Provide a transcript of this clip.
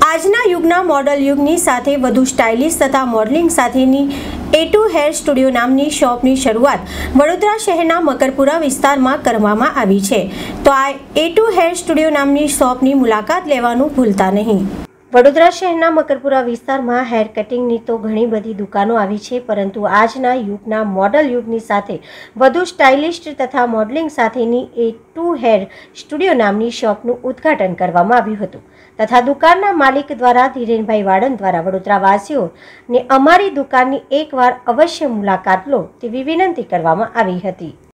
આજના યુગના મોડલ યુગની સાથે વધુ સ્ટાઇલિશ તથા મોડલિંગ સાથેની A2 હેર સ્ટુડિયો નામની શોપની શરૂઆત વડોદરા શહેરના મકરપુરા વિસ્તારમાં કરવામાં આવી છે। તો આ A2 હેર સ્ટુડિયો નામની શોપની મુલાકાત લેવાનું ભૂલતા નહીં। વડોદરા શહેરના મકરપુરા વિસ્તારમાં હેર કટિંગની તો ઘણી બધી દુકાનો આવી છે, પરંતુ આજના યુગના મોડલ યુગની સાથે વધુ સ્ટાઇલિસ્ટ તથા મોડલિંગ સાથેની A2 હેર સ્ટુડિયો નામની શોપનું ઉદ્ઘાટન કરવામાં આવ્યું હતું તથા દુકાનના માલિક દ્વારા ધીરેનભાઈ વાડન દ્વારા વડોદરાવાસીઓને અમારી દુકાનની એકવાર અવશ્ય મુલાકાત લો તેવી વિનંતી કરવામાં આવી હતી।